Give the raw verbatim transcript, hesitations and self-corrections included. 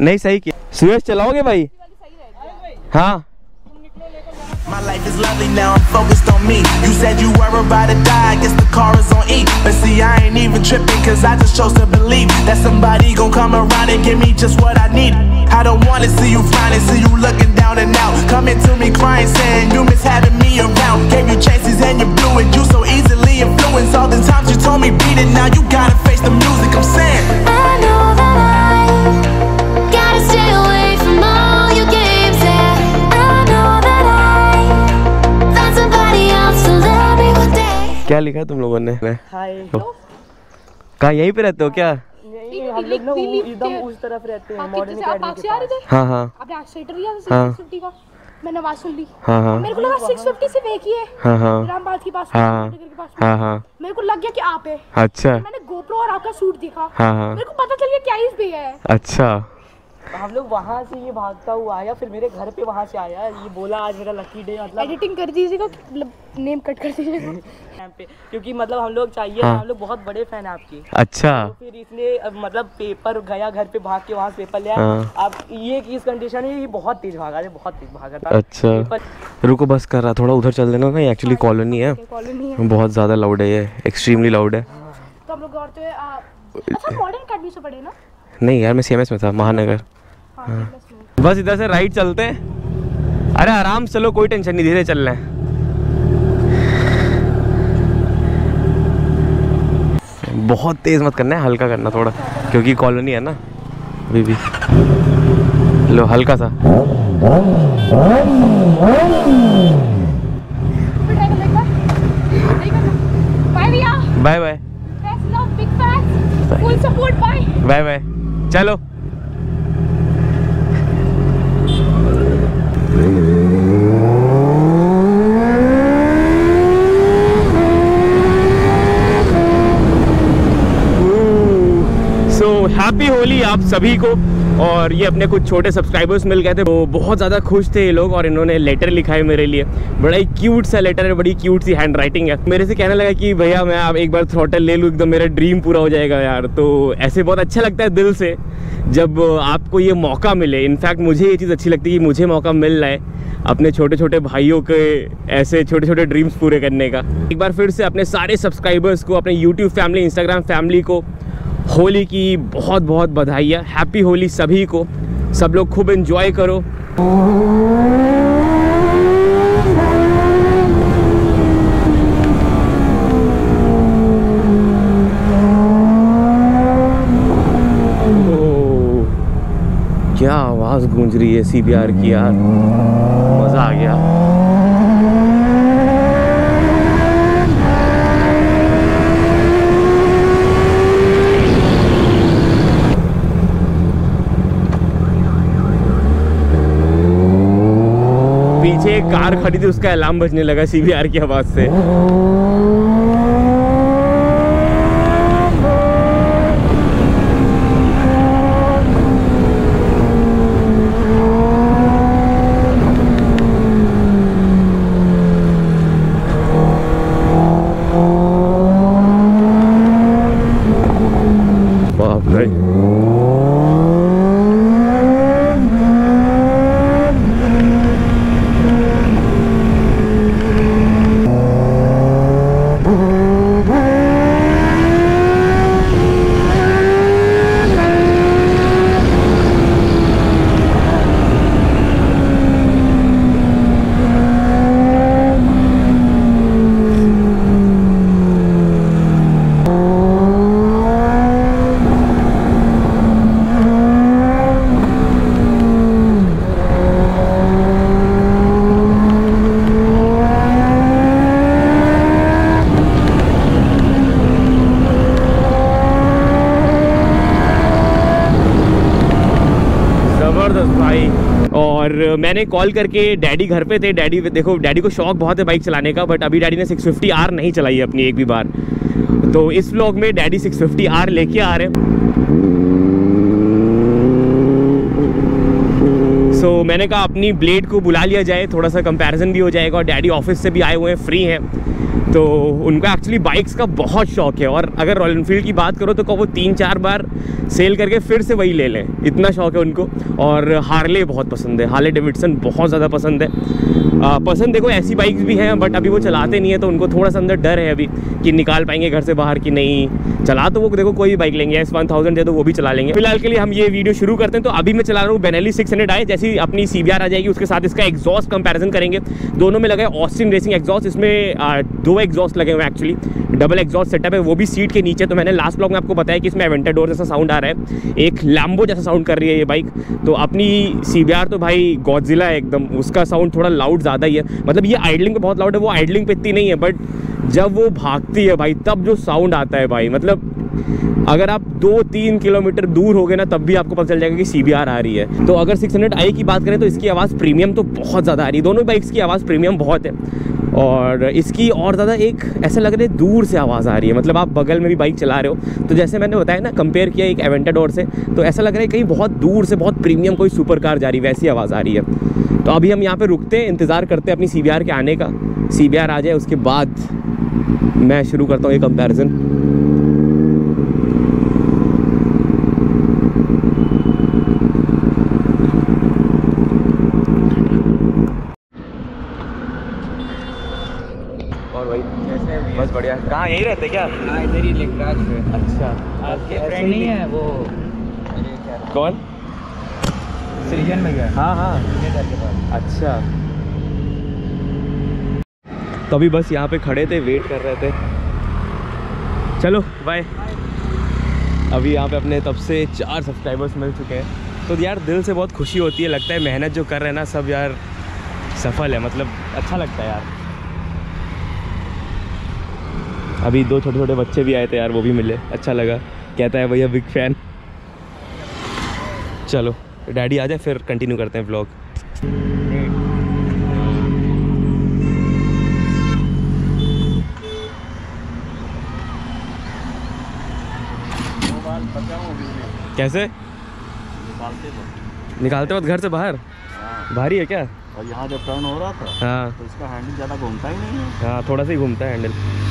नहीं सही किया। सुरेश चलाओगे भाई? हाँ। My life is lovely now, I'm focused on me. You said you were about to die, I guess the car is on E. But see, I ain't even tripping, cause I just chose to believe that somebody gon' come around and give me just what I need. I don't wanna see you frowning, see you looking down and out, coming to me crying, saying you miss having me around. Gave you chances and you blew it, you so easily influenced. All the times you told me beat it, now you gotta face the music, I'm saying I know that I gotta stay away from all your games, yeah. I know that I found somebody else to love me one day. क्या लिखा है तुम लोगों ने? हाय। कहाँ यहीं पे रहते हो क्या? नहीं, हम लोग ना एकदम उस तरफ रहते हैं, मॉडर्न एकेडमी के पास। हाँ हाँ। आपने एक्सीलेटर लिया छह सौ पचास का, मैंने आवाज सुन ली। हाँ हाँ। मेरे को लगा छह सौ पचास सिर्फ एक ही है। हाँ हाँ। रामबाग के पास। हाँ हाँ हाँ। मेरे को लग गया कि आप है। अच्छा। मैंने गोप्रो और आपका सूट देखा। हाँ हाँ। मेरे को पता चल गया क्या इस पे है। अच्छा। हम लोग वहाँ से ये भागता हुआ आया, फिर मेरे घर पे वहाँ से आया, ये बोला आज मेरा लकी डे, मतलब एडिटिंग कर दीजिएगा, मतलब नेम कट कर दीजिएगा पे, क्योंकि मतलब हम लोग चाहिए, हाँ। हम लोग बहुत बड़े फैन हैं आपकी। अच्छा। तो फिर इसने मतलब पेपर गया घर पे, भाग के वहाँ से पेपर लिया। हाँ। अब ये इस कंडीशन में ये बहुत तेज भागा था, बहुत तेज भागा था। अच्छा। रुको बस कर रहा, थोड़ा उधर चल देना ना, ये एक्चुअली कॉलोनी है, कॉलोनी है, बहुत ज़्यादा लाउड है ये, एक्सट्रीमली लाउड है। तो हम लोग दौड़ते हुए अच्छा मॉडर्न अकेडमी से पढ़े ना? नहीं यार मैं सीएमएस में था, महानगर। हाँ। बस इधर से राइट चलते हैं। अरे आराम से चलो, कोई टेंशन नहीं, धीरे चल रहे हैं। बहुत तेज मत करना है, हल्का करना थोड़ा, क्योंकि कॉलोनी है ना अभी भी। लो हल्का सा। Bye bye bye bye. चलो हैप्पी होली आप सभी को। और ये अपने कुछ छोटे सब्सक्राइबर्स मिल गए थे, वो बहुत ज़्यादा खुश थे ये लोग, और इन्होंने लेटर लिखा है मेरे लिए, बड़ा ही क्यूट सा लेटर है, बड़ी क्यूट सी हैंड राइटिंग है। मेरे से कहने लगा कि भैया मैं आप एक बार थ्रॉटल ले लूँ, एकदम मेरा ड्रीम पूरा हो जाएगा यार। तो ऐसे बहुत अच्छा लगता है दिल से जब आपको ये मौका मिले। इनफैक्ट मुझे ये चीज़ अच्छी लगती है कि मुझे मौका मिल रहा है अपने छोटे छोटे भाइयों के ऐसे छोटे छोटे ड्रीम्स पूरे करने का। एक बार फिर से अपने सारे सब्सक्राइबर्स को, अपने यूट्यूब फैमिली, इंस्टाग्राम फैमिली को होली की बहुत बहुत बधाई है। हैप्पी होली सभी को, सब लोग खूब एंजॉय करो। ओ, क्या आवाज़ गूंज रही है सीबीआर की यार, मज़ा आ गया। पीछे एक कार खड़ी थी, उसका अलार्म बजने लगा सीबीआर की आवाज से। बाप रे। भाई। और मैंने कॉल करके, डैडी घर पे थे, डैडी देखो डैडी को शौक बहुत है बाइक चलाने का, बट अभी डैडी ने सिक्स फिफ्टी आर नहीं चलाई है अपनी एक भी बार। तो इस व्लॉग में डैडी सिक्स फिफ्टी आर लेके आ रहे हैं। सो so, मैंने कहा अपनी ब्लेड को बुला लिया जाए, थोड़ा सा कंपैरिजन भी हो जाएगा। और डैडी ऑफिस से भी आए हुए हैं, फ्री हैं, तो उनको एक्चुअली बाइक्स का बहुत शौक है। और अगर रॉयल एनफील्ड की बात करो तो वो तीन चार बार सेल करके फिर से वही ले लें, इतना शौक है उनको। और हार्ले बहुत पसंद है, हार्ले डेविडसन बहुत ज़्यादा पसंद है। आ, पसंद देखो ऐसी बाइक्स भी हैं, बट अभी वो चलाते नहीं है, तो उनको थोड़ा सा अंदर डर है अभी कि निकाल पाएंगे घर से बाहर कि नहीं। चला तो वो देखो कोई भी बाइक लेंगे, एस वन थाउजेंड है तो वो भी चला लेंगे। फिलहाल के लिए हम ये वीडियो शुरू करते हैं। तो अभी मैं चला रहा हूँ बेनेली सिक्स हंड्रेड आई, जैसी अपनी सी बी आर आ जाएगी उसके साथ इसका एग्जॉस्ट कंपैरिजन करेंगे। दोनों में लगा है ऑस्टिन रेसिंग एग्जॉस्ट, इसमें आ, दो एग्जॉस्ट लगे हुए हैं एक्चुअली, डबल एग्जॉस्ट सेटअप है, वो भी सीट के नीचे। तो मैंने लास्ट ब्लॉग में आपको बताया कि इसमें एवेंटाडोर जैसा साउंड आ रहा है, एक लैम्बो जैसा साउंड कर रही है ये बाइक। तो अपनी सी बी आर तो भाई गॉडजिला है एकदम, उसका साउंड थोड़ा लाउड ज़्यादा ही है। मतलब ये आइडलिंग पे बहुत लाउड है, वो आइडलिंग पे इतनी नहीं है, बट जब वो भागती है भाई तब जो साउंड आता है भाई, मतलब अगर आप दो तीन किलोमीटर दूर हो गए ना तब भी आपको पता चल जाएगा कि सी बी आर आ रही है। तो अगर सिक्स हंड्रेड आई की बात करें तो इसकी आवाज़ प्रीमियम तो बहुत ज़्यादा आ रही है, दोनों बाइक्स की आवाज़ प्रीमियम बहुत है। और इसकी और ज़्यादा एक ऐसा लग रहा है दूर से आवाज़ आ रही है, मतलब आप बगल में भी बाइक चला रहे हो तो जैसे मैंने बताया ना, कंपेयर किया एक एवेंटाडोर से, तो ऐसा लग रहा है कहीं बहुत दूर से बहुत प्रीमियम कोई सुपर कार जा रही है, वैसी आवाज़ आ रही है। तो अभी हम यहाँ पे रुकते हैं, इंतज़ार करते हैं अपनी सी बी आर के आने का। सी बी आर आ जाए उसके बाद मैं शुरू करता हूँ ये कंपैरिजन। और भाई कैसे हैं? बस बढ़िया। कहाँ यहीं रहते क्या? हाँ इधर ही लेकर अच्छा, आपके फ्रेंड नहीं है वो? कौन? सृजन भैया। हाँ हाँ, इधर के पास। अच्छा। तो अभी बस यहाँ पे खड़े थे, वेट कर रहे थे। चलो बाय। अभी यहाँ पे अपने तब से चार सब्सक्राइबर्स मिल चुके हैं, तो यार दिल से बहुत खुशी होती है। लगता है मेहनत जो कर रहे हैं ना सब यार सफल है, मतलब अच्छा लगता है यार। अभी दो छोटे छोटे बच्चे भी आए थे यार, वो भी मिले, अच्छा लगा। कहता है भैया बिग फैन। चलो डैडी आ जाए फिर कंटिन्यू करते हैं व्लॉग। कैसे निकालते वक्त घर से बाहर? हाँ। भारी है क्या? और यहाँ जब टर्न हो रहा था हाँ तो इसका हैंडल ज़्यादा घूमता ही नहीं है। हाँ, थोड़ा सा ही घूमता है हैंडल।